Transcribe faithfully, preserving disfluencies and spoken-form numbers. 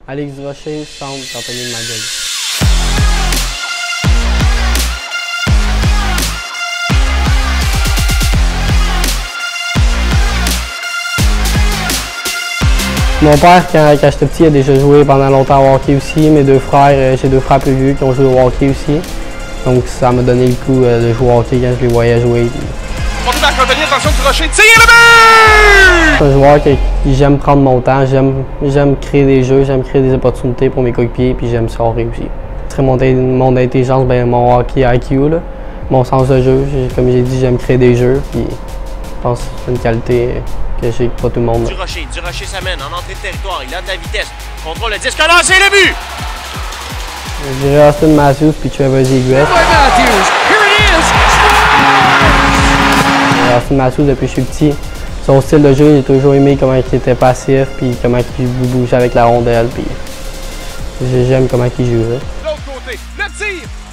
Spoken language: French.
Alex Durocher, centre, Anthony de Magog. Mon père, quand, quand j'étais petit, a déjà joué pendant longtemps au hockey aussi. Mes deux frères, j'ai deux frères plus vieux qui ont joué au hockey aussi. Donc ça m'a donné le coup de jouer au hockey quand je les voyais jouer. Monté Marc-Anthony, attention de Durocher, tire le but! Je suis un joueur qui j'aime prendre mon temps, j'aime créer des jeux, j'aime créer des opportunités pour mes coéquipiers, puis j'aime scorer aussi. C'est mon, mon intelligence, ben, mon hockey I Q, là, mon sens de jeu. Comme j'ai dit, j'aime créer des jeux, puis je pense que c'est une qualité que j'ai pas tout le monde. Durocher, Durocher s'amène en entrée de territoire, il a de la vitesse, contrôle le disque, non, c'est le but! Je dirais Austin Matthews puis Trevor Zegras. Austin Matthews, depuis que je suis petit, son style de jeu, j'ai toujours aimé comment il était passif, puis comment il bougeait avec la rondelle, puis j'aime comment il jouait. De l'autre côté, le tir!